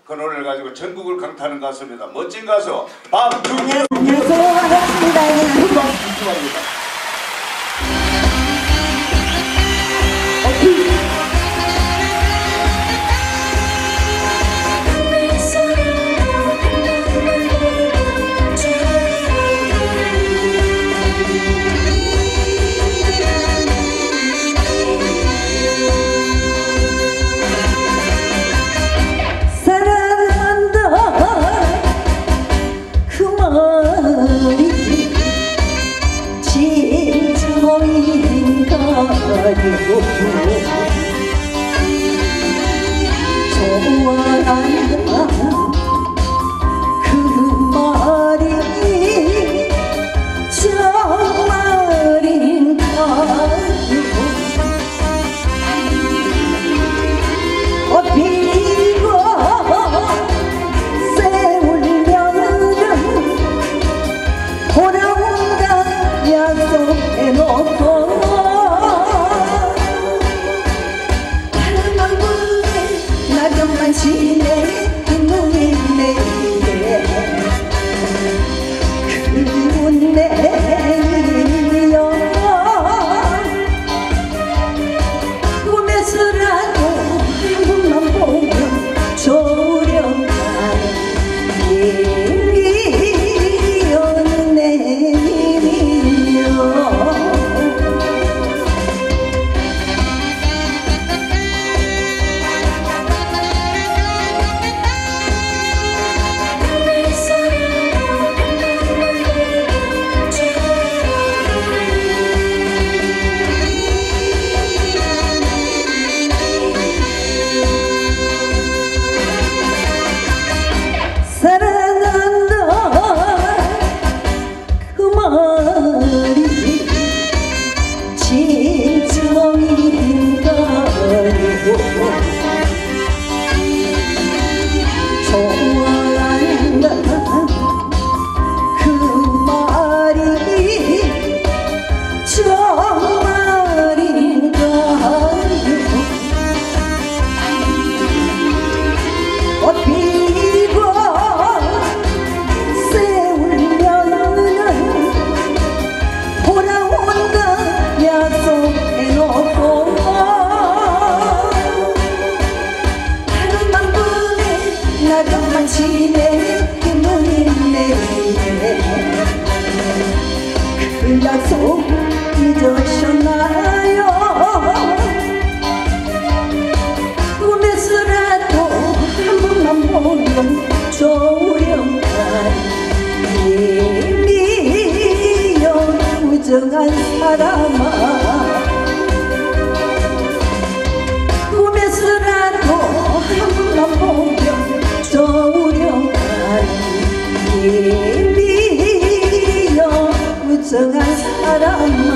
그 노래를 가지고 전국을 강타하는 가수입니다. 멋진 가수 박준현. 안녕하세요. 반갑습니다. 큰 박수 축하합니다. 좋아한다 그 말이 정말인가 비고 세울면은 돌아온다 약속해놓고 지내 눈이 내리네 그리운 내일이여 꿈에서라도 한 번만 보면 좋으련만 내일이여 내일이여 그 약속 잊으셨나요? 꿈에서라도 한 번만 보면 좋으련만 이미여 무정한 사람아 꿈에서라도 한 번만 보면 좋으련만 이미여 무정한 사람아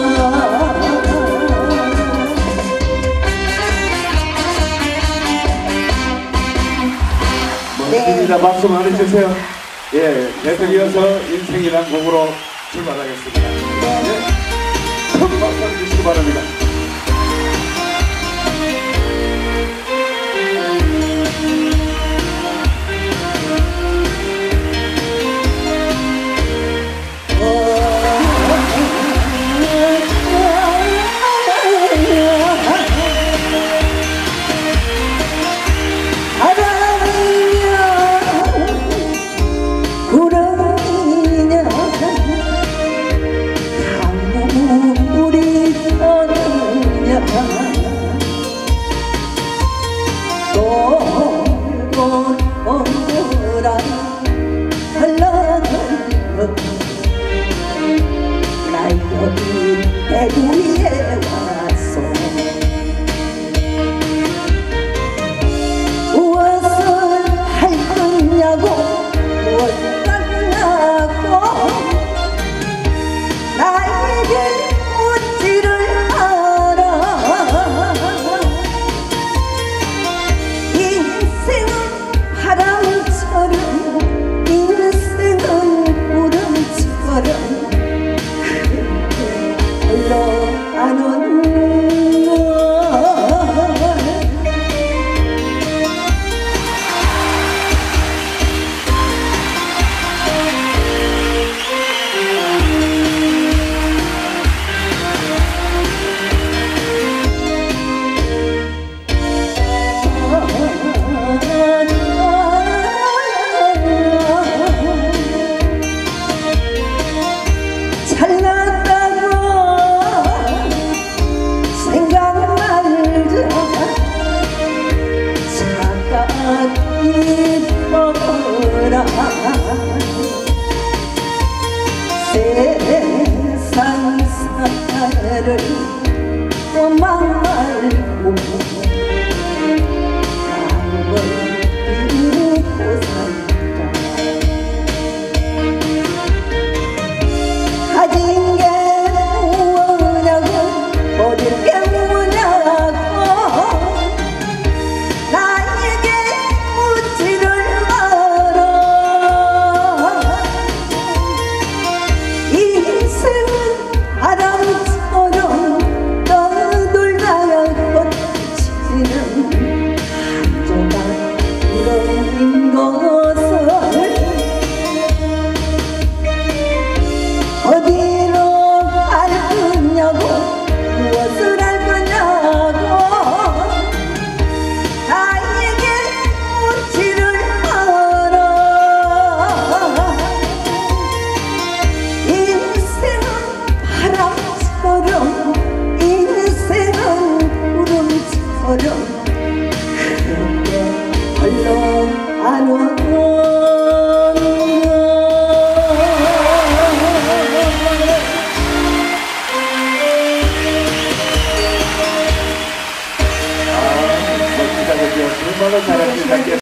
멋집니다. 박수 많이 주세요. 예, 계속 이어서 인생이란 곡으로 출발하겠습니다. 네, 큰 박수 주시기 바랍니다. 우리 이런 것을 어디로 갈 거냐고 무엇을 할 거냐고 나에게 묻지를 마라. 인생은 바람처럼 인생은 구름처럼 그렇게 흘러가는 멋지다, 그죠? 얼마나 잘하는지